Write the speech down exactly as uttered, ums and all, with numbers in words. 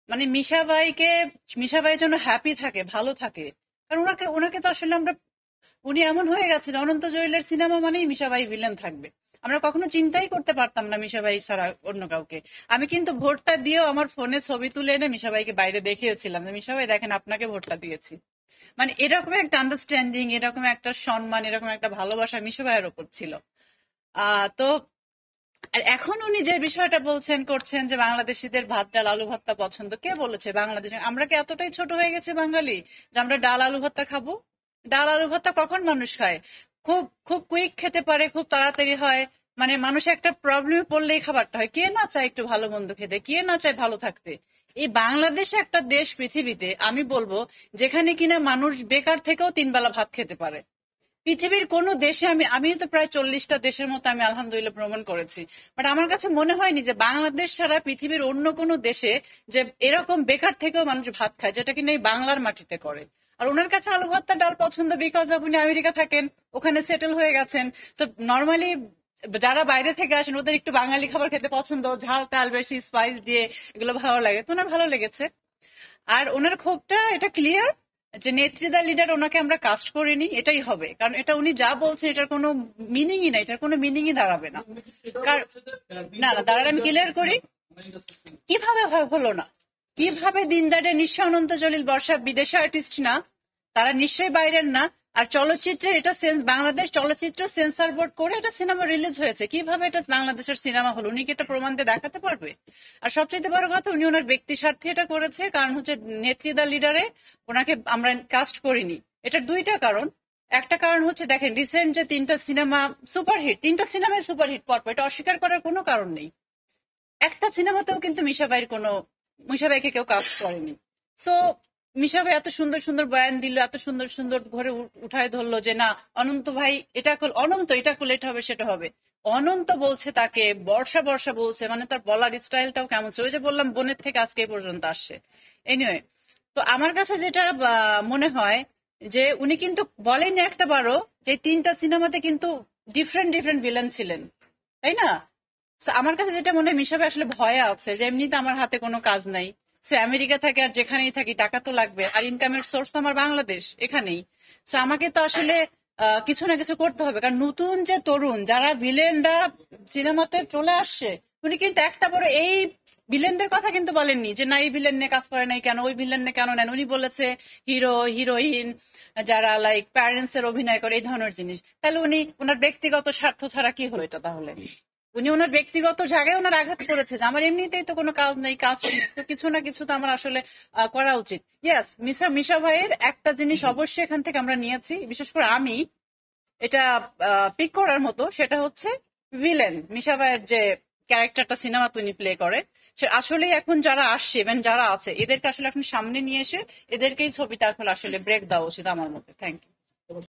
মানে মিশা ভাইকে মিশা ভাই যেন হ্যাপি থাকে, ভালো থাকে। কারণ ওনাকে ওনাকে তো আসলে আমরা, উনি এমন হয়ে গেছে যে অনন্ত জলিলের সিনেমা মানেই মিশা ভাই ভিলেন থাকবে। আমরা কখনো চিন্তাই করতে পারতাম না মিশা ভাই ছাড়া অন্য কাউকে। আমি কিন্তু ভোটটা দিয়েও আমার ফোনে ছবি তুলে এনে মিশা ভাইকে বাইরে দেখিয়েছিলাম যে মিশা ভাই দেখেন আপনাকে ভোটটা দিয়েছি। মানে এরকম একটা আন্ডারস্ট্যান্ডিং, এরকম একটা সম্মান, এরকম একটা ভালোবাসা মিশা ভাইয়ের ওপর ছিল। আহ তো আর এখন উনি যে বিষয়টা বলছেন করছেন যে বাংলাদেশিদের ভাত ডাল আলু ভর্তা পছন্দ, কে বলেছে বাংলাদেশে? আমরা কি এতটাই ছোট হয়ে গেছে বাঙালি যে আমরা ডাল আলু ভর্তা খাবো? ডাল আলু ভর্তা কখন মানুষ খায়? খুব খুব কুইক খেতে পারে, খুব তাড়াতাড়ি হয়। মানে মানুষ একটা প্রবলেমে পড়লেই খাবারটা হয়। কে না চায় একটু ভালো মন্দ খেতে, কে না চায় ভালো থাকতে? এই বাংলাদেশ একটা দেশ পৃথিবীতে আমি বলবো যেখানে কিনা মানুষ বেকার থেকেও তিন বেলা ভাত খেতে পারে। পৃথিবীর কোন দেশে আমি আমি তো প্রায় চল্লিশটা দেশের মতো আমি আলহামদুলিল্লাহ ভ্রমণ করেছি, বাট আমার কাছে মনে হয়নি যে বাংলাদেশ ছাড়া পৃথিবীর অন্য কোনো দেশে যে এরকম বেকার থেকেও মানুষ ভাত খায়, যেটা কিনা এই বাংলার মাটিতে করে। আর ওনার কাছে আলু ভর্তা ডাল পছন্দ বিকজ আপনি আমেরিকা থাকেন, ওখানে সেটেল হয়ে গেছেন। তো নর্মালি যারা বাইরে থেকে আসেন ওদের একটু বাঙালি খাবার খেতে পছন্দ, ঝাল টাল বেশি স্পাইস দিয়ে, এগুলো ভালো লাগে। তো ওনার ভালো লেগেছে। আর ওনার ক্ষোভটা এটা ক্লিয়ার যে নেত্রীদা লিডার ওনাকে আমরা কাস্ট করিনি, এটাই হবে। কারণ এটা উনি যা বলছেন এটার কোনো মিনিংই নাই, এটার কোনো মিনিংই দাঁড়াবে না। কার- না না দাঁড়ান আমি ক্লিয়ার করি কিভাবে হয়- হলো না। কিভাবে দিনদারে নিশ্চয় অনন্ত জলিল বর্ষা বিদেশি আর্টিস্ট না, তারা নিশ্চয়ই বাইরের না। আর চলচ্চিত্রের এটা সেন্স, বাংলাদেশ চলচ্চিত্র সেন্সর বোর্ড করে এটা সিনেমা রিলিজ হয়েছে, কিভাবে এটা বাংলাদেশের সিনেমা হলো? উনি কি এটা প্রমাণ দিয়ে দেখাতে পারবে? আর সবচেয়ে বড় কথা উনি ওনার ব্যক্তি স্বার্থে এটা করেছে, কারণ হচ্ছে নেত্রীদা লিডারে ওনাকে আমরা কাস্ট করিনি। এটার দুইটা কারণ। একটা কারণ হচ্ছে দেখেন রিসেন্ট যে তিনটা সিনেমা সুপারহিট, তিনটা সিনেমায় সুপারহিট পরপর, এটা অস্বীকার করার কোনো কারণ নেই। একটা সিনেমাতেও কিন্তু মিশা ভাইয়ের কোনো, মিশা ভাইকে কেউ কাস্ট করেনি। সো মিশা ভাই এত সুন্দর সুন্দর বয়ান দিল, এত সুন্দর সুন্দর ঘরে উ- উঠায় ধরলো যে না অনন্ত ভাই এটা করল, অনন্ত এটা করলে এটা হবে সেটা হবে। অনন্ত বলছে তাকে, বর্ষা বর্ষা বলছে, মানে তার বলার স্টাইলটাও কেমন ছিল। ওই যে বললাম বোনের থেকে আজকে এই পর্যন্ত আসছে। এনিওয়ে, তো আমার কাছে যেটা আহ, মনে হয় যে উনি কিন্তু বলেননি একটা বারো যে তিনটা সিনেমাতে কিন্তু ডিফারেন্ট ডিফারেন্ট ভিলেন ছিলেন, তাই না? So, আমার কাছে যেটা মনে হয় মিশা ভাই আসলে ভয়ে আছে যে এমনিতে আমার হাতে কোনো কাজ নাই। সো আমেরিকা থাকে আর যেখানেই থাকি টাকা তো লাগবে, আর ইনকামের সোর্স তো আমার বাংলাদেশ এখানেই। সো আমাকে তো আসলে আহ, কিছু না কিছু করতে হবে। কারণ নতুন যে তরুণ যারা ভিলেনরা সিনেমাতে চলে আসছে, উনি কিন্তু একটা বড় এই ভিলেনদের কথা কিন্তু বলেননি যে না এই ভিলেন নিয়ে কাজ করে নাই কেন, ওই ভিলেন নিয়ে কেন নেন। উনি বলেছে হিরো হিরোইন যারা লাইক প্যারেন্টস এর অভিনয় করে এই ধরনের জিনিস। তাহলে উনি ওনার ব্যক্তিগত স্বার্থ ছাড়া কি হলো এটা তাহলে? উনি ওনার ব্যক্তিগত জায়গায় ওনার আঘাত করেছে যে আমার এমনিতেই তো কোনো কাজ নেই, কাজ নেই, তো কিছু না কিছু তো আমার আসলে আহ, করা উচিত। ইয়েস, মিশা মিশা ভাইয়ের একটা জিনিস অবশ্যই এখান থেকে আমরা নিয়েছি, বিশেষ করে আমি এটা পিক করার মতো, সেটা হচ্ছে ভিলেন মিশা ভাইয়ের যে ক্যারেক্টারটা সিনেমা তিনি প্লে করে, সে আসলে এখন যারা আসছে ইভেন যারা আছে এদেরকে আসলে এখন সামনে নিয়ে এসে এদেরকেই ছবিটা এখন আসলে ব্রেক দেওয়া উচিত আমার মতে। Thank you.